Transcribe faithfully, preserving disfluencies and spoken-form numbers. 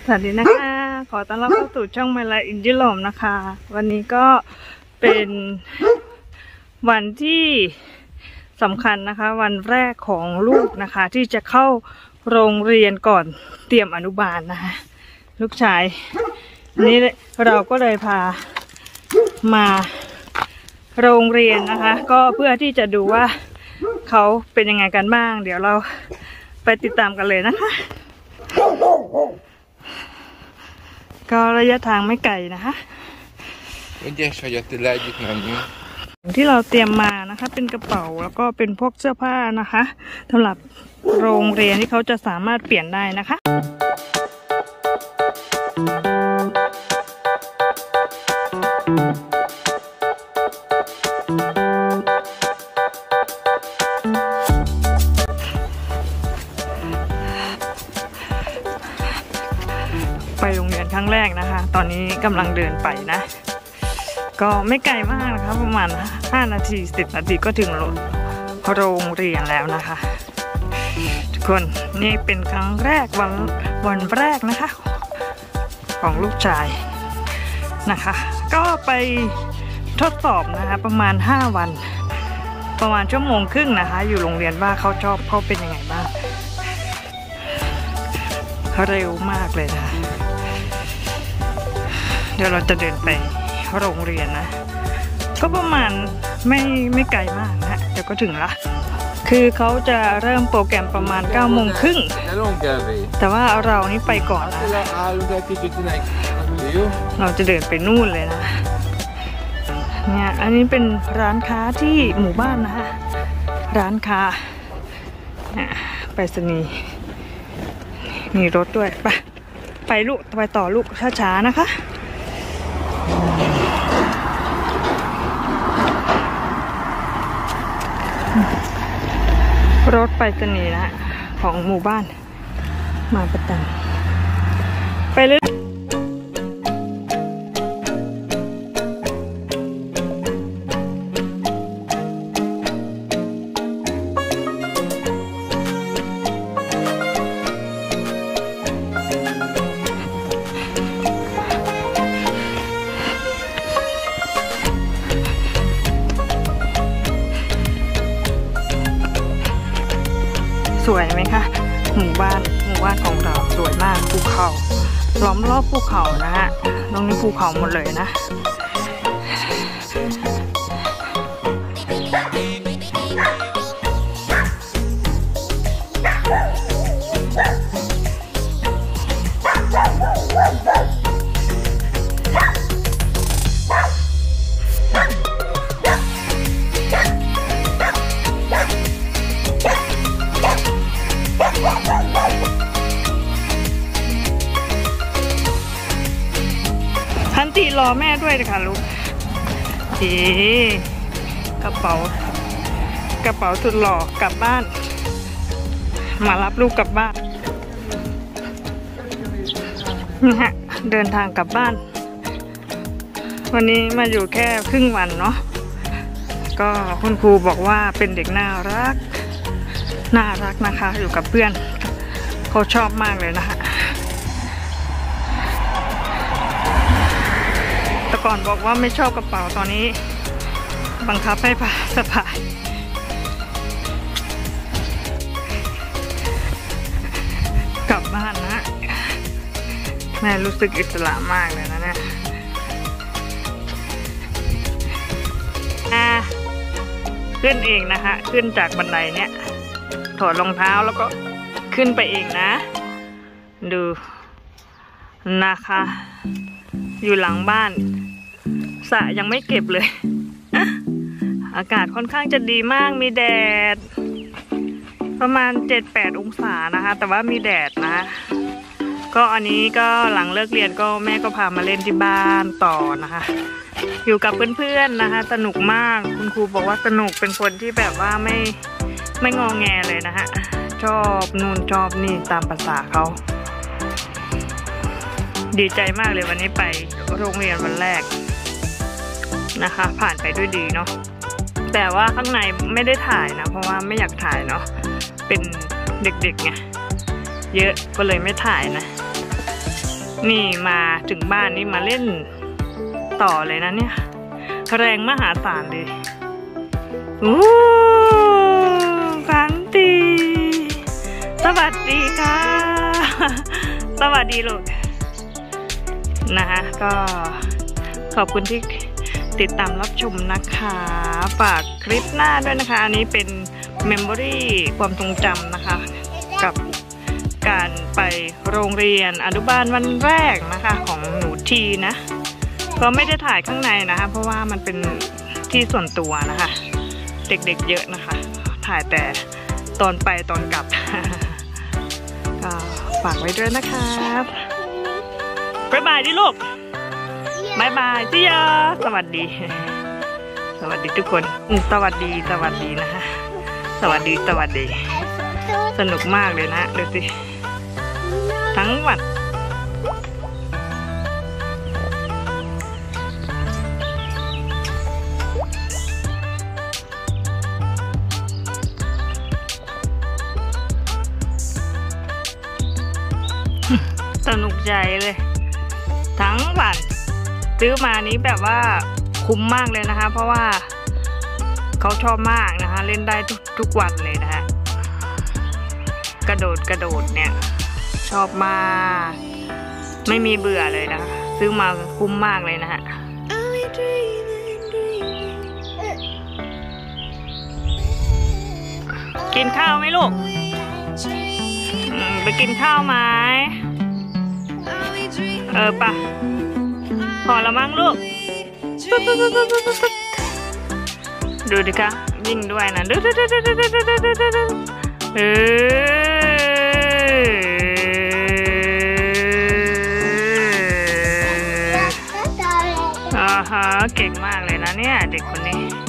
วัสดีนะคะขอต้อนรับเข้าสู่ช่องมาลาอินจิลมนะคะวันนี้ก็เป็นวันที่สำคัญนะคะวันแรกของลูกนะคะที่จะเข้าโรงเรียนก่อนเตรียมอนุบาลนะคะลูกชายนี้เราก็เลยพามาโรงเรียนนะคะก็เพื่อที่จะดูว่าเขาเป็นยังไงกันบ้างเดี๋ยวเราไปติดตามกันเลยนะคะก็ระยะทางไม่ไกลนะคะที่เราเตรียมมานะคะเป็นกระเป๋าแล้วก็เป็นพวกเสื้อผ้านะคะสำหรับโรงเรียนที่เขาจะสามารถเปลี่ยนได้นะคะไปโรงเรียนครั้งแรกนะคะตอนนี้กำลังเดินไปนะก็ไม่ไกลมากนะคะประมาณห้านาทีสิบนาทีก็ถึงโรงเรียนแล้วนะคะทุกคนนี่เป็นครั้งแรกวันวันแรกนะคะของลูกชายนะคะก็ไปทดสอบนะคะประมาณห้าวันประมาณชั่วโมงครึ่งนะคะอยู่โรงเรียนว่าเขาชอบเขาเป็นยังไงบ้างเร็วมากเลยนะเดี๋ยวเราจะเดินไปโรงเรียนนะก็ประมาณไม่ไม่ไกลมากนะเดี๋ยวก็ถึงละคือเขาจะเริ่มโปรแกรมประมาณเก้าโมงครึ่งแต่ว่าเรานี่ไปก่อนนะเราจะเดินไปนู่นเลยนะเนี่ยอันนี้เป็นร้านค้าที่หมู่บ้านนะคะร้านค้าไปรษณีย์มีรถด้วยไปไปลูกไปต่อลูกช้าๆนะคะรถไปรษณีย์นะของหมู่บ้านมาประจำไปเลยสวยไหมคะหมู่บ้านหมู่บ้านของเราสวยมากภูเขาล้อมรอบภูเขานะฮะตรงนี้ภูเขาหมดเลยนะทันทีรอแม่ด้วยนะคะลูกเอ๊กระเป๋ากระเป๋าสุดหล่อกลับบ้านมารับลูกกลับบ้านนะฮะเดินทางกลับบ้านวันนี้มาอยู่แค่ครึ่งวันเนาะก็คุณครูบอกว่าเป็นเด็กน่ารักน่ารักนะคะอยู่กับเพื่อนเขาชอบมากเลยนะคะแต่ก่อนบอกว่าไม่ชอบกระเป๋าตอนนี้บังคับให้พาสะพายกลับบ้านนะแม่รู้สึกอิสระมากเลยนะเนี่ยขึ้นเองนะคะขึ้นจากบันไดเนี่ยถอดรองเท้าแล้วก็ขึ้นไปเองนะดูนะคะอยู่หลังบ้านสระยังไม่เก็บเลยอากาศค่อนข้างจะดีมากมีแดดประมาณ เจ็ดแปด องศานะคะแต่ว่ามีแดดนะก็อันนี้ก็หลังเลิกเรียนก็แม่ก็พามาเล่นที่บ้านต่อนะคะอยู่กับเพื่อนๆนะคะสนุกมากคุณครูบอกว่าสนุกเป็นคนที่แบบว่าไม่ไม่งอแงเลยนะฮะชอบนู่นชอบนี่ตามภาษาเขาดีใจมากเลยวันนี้ไปโรงเรียนวันแรกนะคะผ่านไปด้วยดีเนาะแต่ว่าข้างในไม่ได้ถ่ายนะเพราะว่าไม่อยากถ่ายเนาะเป็นเด็กๆไงเยอะก็เลยไม่ถ่ายนะนี่มาถึงบ้านนี่มาเล่นต่อเลยนะเนี่ยแรงมหาศาลเลยอู้พันตีสวัสดีค่ะสวัสดีลูกนะคะก็ขอบคุณที่ติดตามรับชมนะคะฝากคลิปหน้าด้วยนะคะอันนี้เป็นเมมโมรี่ความทรงจำนะคะกับการไปโรงเรียนอนุบาลวันแรกนะคะของหนูทีนะก็ไม่ได้ถ่ายข้างในนะคะเพราะว่ามันเป็นที่ส่วนตัวนะคะเด็กๆเยอะนะคะถ่ายแต่ตอนไปตอนกลับ ก็ฝากไว้ด้วยนะครับบ๊ายบายดิลูกบ๊ายบายสิยาสวัสดีสวัสดีทุกคนสวัสดีสวัสดีนะคะสวัสดีสวัสดีสนุกมากเลยนะดูสิทั้งวันสนุกใจเลยทั้งวันซื้อมานี้แบบว่าคุ้มมากเลยนะคะเพราะว่าเขาชอบมากนะคะเล่นได้ทุกทุกวันเลยนะฮะกระโดดกระโดดเนี่ยชอบมากไม่มีเบื่อเลยนะคะซื้อมาคุ้มมากเลยนะฮะกินข้าวไหมลูกไปกินข้าวไหมเออปะพอละมั้งลูกดูดิคะวิ่งด้วยนะเอออ่าฮะเก่งมากเลยนะเนี่ยเด็กคนนี้